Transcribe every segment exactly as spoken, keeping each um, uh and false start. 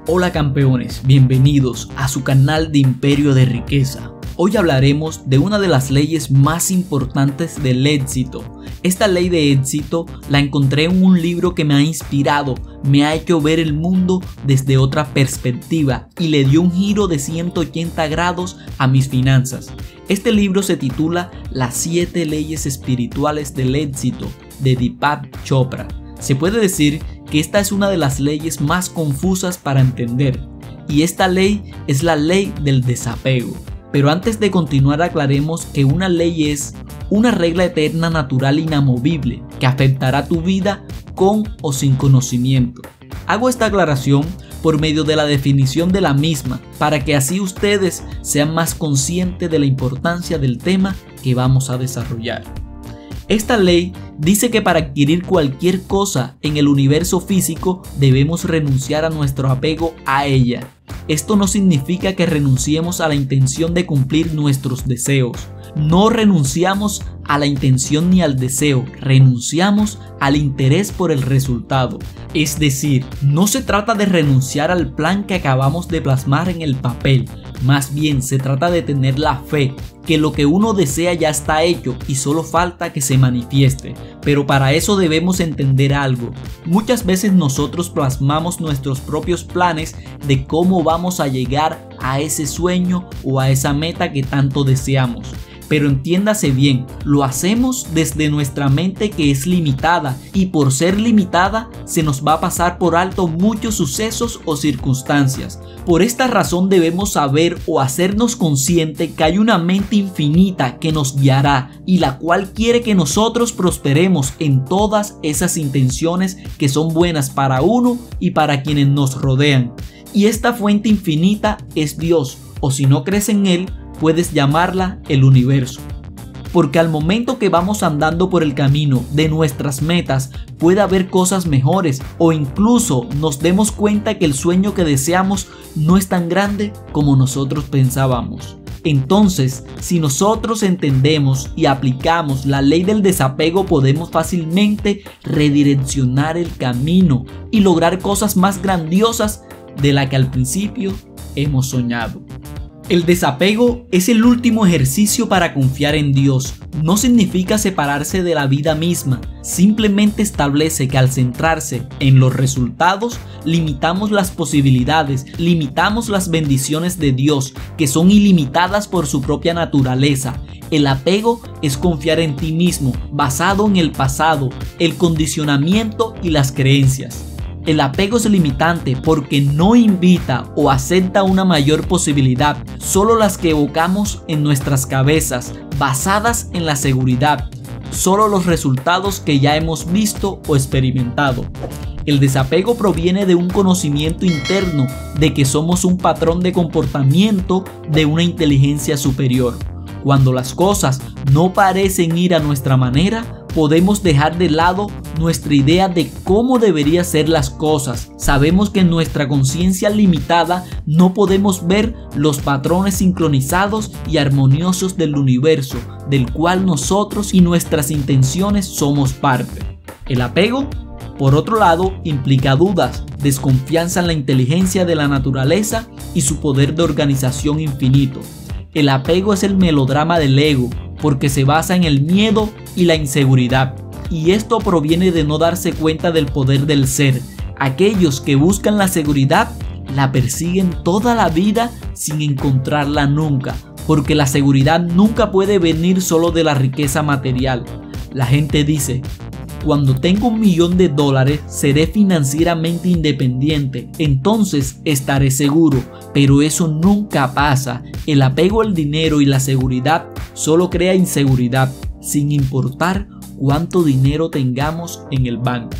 Hola campeones, bienvenidos a su canal de Imperio de Riqueza. Hoy hablaremos de una de las leyes más importantes del éxito. Esta ley de éxito la encontré en un libro que me ha inspirado, me ha hecho ver el mundo desde otra perspectiva y le dio un giro de ciento ochenta grados a mis finanzas. Este libro se titula Las siete leyes espirituales del éxito de Deepak Chopra. Se puede decir que esta es una de las leyes más confusas para entender, y esta ley es la ley del desapego. Pero antes de continuar, aclaremos que una ley es una regla eterna, natural e inamovible que afectará tu vida con o sin conocimiento. Hago esta aclaración por medio de la definición de la misma, para que así ustedes sean más conscientes de la importancia del tema que vamos a desarrollar. Esta ley dice que para adquirir cualquier cosa en el universo físico debemos renunciar a nuestro apego a ella. Esto no significa que renunciemos a la intención de cumplir nuestros deseos. No renunciamos a la intención ni al deseo, renunciamos al interés por el resultado. Es decir, no se trata de renunciar al plan que acabamos de plasmar en el papel. Más bien se trata de tener la fe que lo que uno desea ya está hecho y solo falta que se manifieste. Pero para eso debemos entender algo. Muchas veces nosotros plasmamos nuestros propios planes de cómo vamos a llegar a ese sueño o a esa meta que tanto deseamos. Pero entiéndase bien, lo hacemos desde nuestra mente, que es limitada, y por ser limitada se nos va a pasar por alto muchos sucesos o circunstancias. Por esta razón debemos saber o hacernos consciente que hay una mente infinita que nos guiará y la cual quiere que nosotros prosperemos en todas esas intenciones que son buenas para uno y para quienes nos rodean. Y esta fuente infinita es Dios, o si no crees en Él, puedes llamarla el universo. Porque al momento que vamos andando por el camino de nuestras metas, puede haber cosas mejores o incluso nos demos cuenta que el sueño que deseamos no es tan grande como nosotros pensábamos. Entonces, si nosotros entendemos y aplicamos la ley del desapego, podemos fácilmente redireccionar el camino y lograr cosas más grandiosas de las que al principio hemos soñado. El desapego es el último ejercicio para confiar en Dios. No significa separarse de la vida misma, simplemente establece que al centrarse en los resultados, limitamos las posibilidades, limitamos las bendiciones de Dios, que son ilimitadas por su propia naturaleza. El apego es confiar en ti mismo, basado en el pasado, el condicionamiento y las creencias. El apego es limitante porque no invita o acepta una mayor posibilidad, solo las que evocamos en nuestras cabezas, basadas en la seguridad, solo los resultados que ya hemos visto o experimentado. El desapego proviene de un conocimiento interno de que somos un patrón de comportamiento de una inteligencia superior. Cuando las cosas no parecen ir a nuestra manera, podemos dejar de lado nuestra idea de cómo deberían ser las cosas. Sabemos que en nuestra conciencia limitada no podemos ver los patrones sincronizados y armoniosos del universo, del cual nosotros y nuestras intenciones somos parte. El apego, por otro lado, implica dudas, desconfianza en la inteligencia de la naturaleza y su poder de organización infinito. El apego es el melodrama del ego, porque se basa en el miedo y la inseguridad. Y esto proviene de no darse cuenta del poder del ser. Aquellos que buscan la seguridad la persiguen toda la vida sin encontrarla nunca, porque la seguridad nunca puede venir solo de la riqueza material. La gente dice: cuando tengo un millón de dólares seré financieramente independiente, entonces estaré seguro, pero eso nunca pasa. El apego al dinero y la seguridad solo crea inseguridad, sin importar cuánto dinero tengamos en el banco.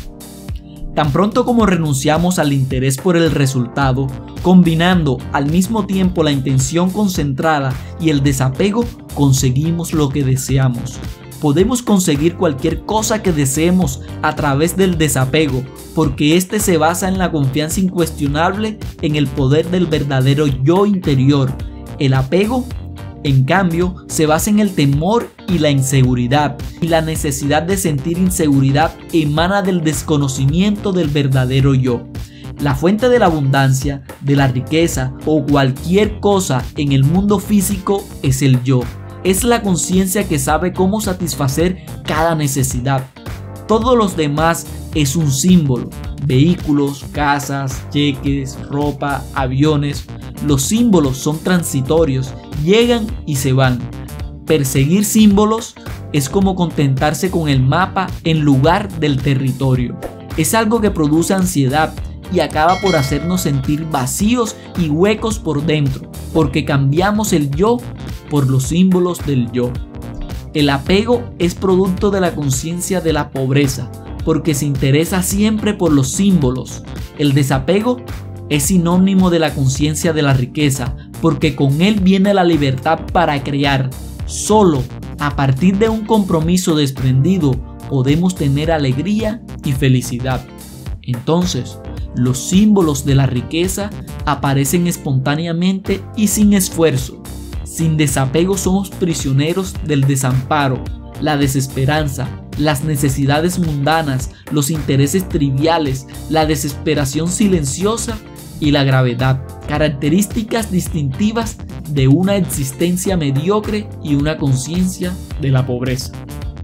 Tan pronto como renunciamos al interés por el resultado, combinando al mismo tiempo la intención concentrada y el desapego, conseguimos lo que deseamos. Podemos conseguir cualquier cosa que deseemos a través del desapego, porque este se basa en la confianza incuestionable en el poder del verdadero yo interior. El apego, en cambio, se basa en el temor y la inseguridad, y la necesidad de sentir inseguridad emana del desconocimiento del verdadero yo. La fuente de la abundancia, de la riqueza o cualquier cosa en el mundo físico es el yo. Es la conciencia que sabe cómo satisfacer cada necesidad. Todos los demás es un símbolo. Vehículos, casas, cheques, ropa, aviones. Los símbolos son transitorios, llegan y se van. Perseguir símbolos es como contentarse con el mapa en lugar del territorio. Es algo que produce ansiedad y acaba por hacernos sentir vacíos y huecos por dentro, porque cambiamos el yo por los símbolos del yo. El apego es producto de la conciencia de la pobreza, porque se interesa siempre por los símbolos. El desapego es sinónimo de la conciencia de la riqueza, porque con él viene la libertad para crear. Solo a partir de un compromiso desprendido podemos tener alegría y felicidad. Entonces, los símbolos de la riqueza aparecen espontáneamente y sin esfuerzo. Sin desapego somos prisioneros del desamparo, la desesperanza, las necesidades mundanas, los intereses triviales, la desesperación silenciosa y la gravedad, características distintivas de una existencia mediocre y una conciencia de la pobreza.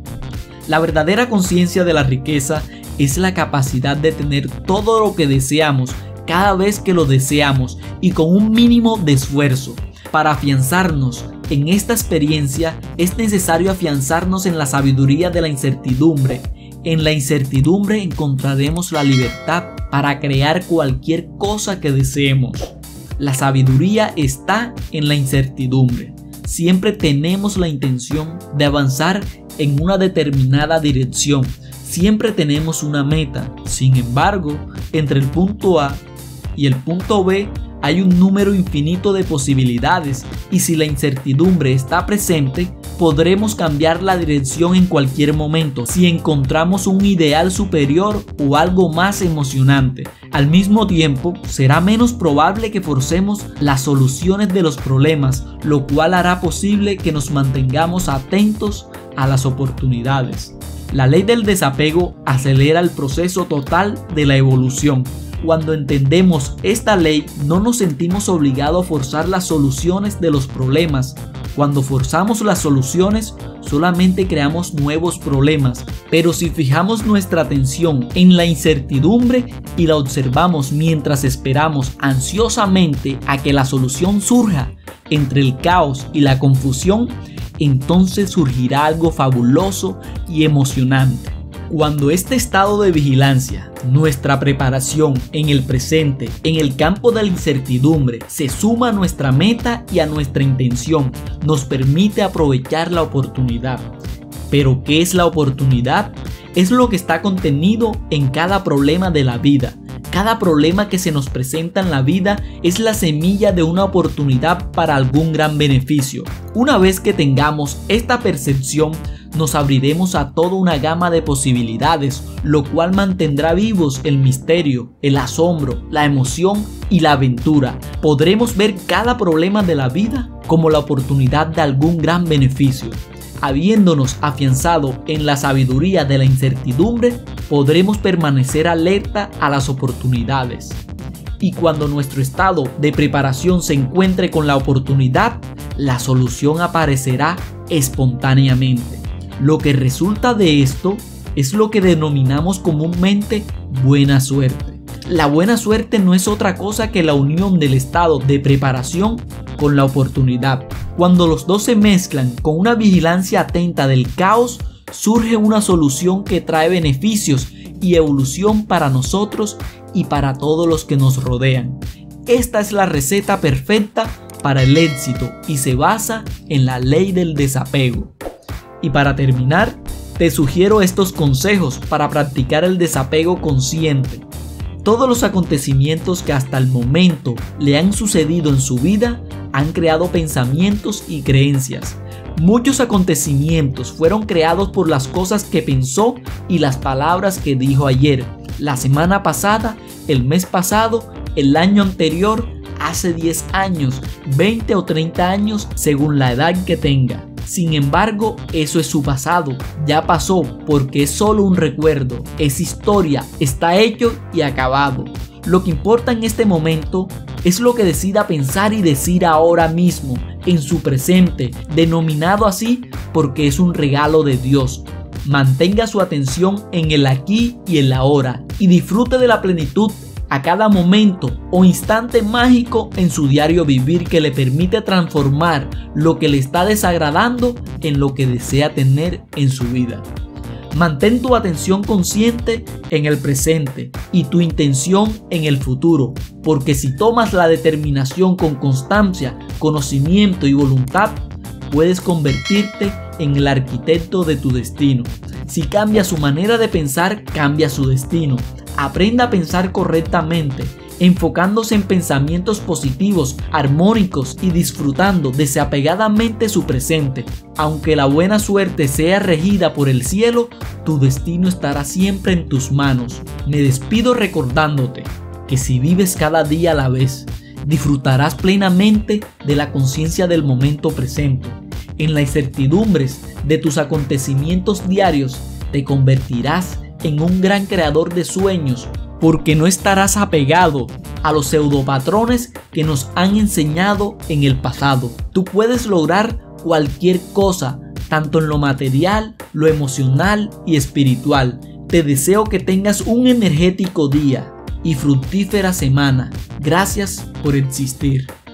La verdadera conciencia de la riqueza es la capacidad de tener todo lo que deseamos cada vez que lo deseamos y con un mínimo de esfuerzo. Para afianzarnos en esta experiencia es necesario afianzarnos en la sabiduría de la incertidumbre. En la incertidumbre encontraremos la libertad para crear cualquier cosa que deseemos. La sabiduría está en la incertidumbre. Siempre tenemos la intención de avanzar en una determinada dirección. Siempre tenemos una meta. Sin embargo, entre el punto A y el punto B hay un número infinito de posibilidades, y si la incertidumbre está presente, podremos cambiar la dirección en cualquier momento si encontramos un ideal superior o algo más emocionante. Al mismo tiempo, será menos probable que forcemos las soluciones de los problemas, lo cual hará posible que nos mantengamos atentos a las oportunidades. La ley del desapego acelera el proceso total de la evolución. Cuando entendemos esta ley, no nos sentimos obligados a forzar las soluciones de los problemas. Cuando forzamos las soluciones, solamente creamos nuevos problemas. Pero si fijamos nuestra atención en la incertidumbre y la observamos mientras esperamos ansiosamente a que la solución surja entre el caos y la confusión, entonces surgirá algo fabuloso y emocionante. Cuando este estado de vigilancia, nuestra preparación en el presente, en el campo de la incertidumbre, se suma a nuestra meta y a nuestra intención, nos permite aprovechar la oportunidad. ¿Pero qué es la oportunidad? Es lo que está contenido en cada problema de la vida. Cada problema que se nos presenta en la vida es la semilla de una oportunidad para algún gran beneficio. Una vez que tengamos esta percepción, nos abriremos a toda una gama de posibilidades, lo cual mantendrá vivos el misterio, el asombro, la emoción y la aventura. Podremos ver cada problema de la vida como la oportunidad de algún gran beneficio. Habiéndonos afianzado en la sabiduría de la incertidumbre, podremos permanecer alerta a las oportunidades. Y cuando nuestro estado de preparación se encuentre con la oportunidad, la solución aparecerá espontáneamente. Lo que resulta de esto es lo que denominamos comúnmente buena suerte. La buena suerte no es otra cosa que la unión del estado de preparación con la oportunidad. Cuando los dos se mezclan con una vigilancia atenta del caos, surge una solución que trae beneficios y evolución para nosotros y para todos los que nos rodean. Esta es la receta perfecta para el éxito y se basa en la ley del desapego. Y para terminar, te sugiero estos consejos para practicar el desapego consciente. Todos los acontecimientos que hasta el momento le han sucedido en su vida han creado pensamientos y creencias. Muchos acontecimientos fueron creados por las cosas que pensó y las palabras que dijo ayer, la semana pasada, el mes pasado, el año anterior, hace diez años, veinte o treinta años según la edad que tenga. Sin embargo, eso es su pasado, ya pasó porque es solo un recuerdo, es historia, está hecho y acabado. Lo que importa en este momento es lo que decida pensar y decir ahora mismo, en su presente, denominado así porque es un regalo de Dios. Mantenga su atención en el aquí y el ahora y disfrute de la plenitud a cada momento o instante mágico en su diario vivir que le permite transformar lo que le está desagradando en lo que desea tener en su vida. Mantén tu atención consciente en el presente y tu intención en el futuro, porque si tomas la determinación con constancia, conocimiento y voluntad, puedes convertirte en el arquitecto de tu destino. Si cambia su manera de pensar, cambia su destino. Aprenda a pensar correctamente, enfocándose en pensamientos positivos, armónicos y disfrutando desapegadamente su presente. Aunque la buena suerte sea regida por el cielo, tu destino estará siempre en tus manos. Me despido recordándote que si vives cada día a la vez, disfrutarás plenamente de la conciencia del momento presente. En las incertidumbres de tus acontecimientos diarios, te convertirás en un gran creador de sueños, porque no estarás apegado a los pseudopatrones que nos han enseñado en el pasado. Tú puedes lograr cualquier cosa, tanto en lo material, lo emocional y espiritual. Te deseo que tengas un energético día y fructífera semana. Gracias por existir.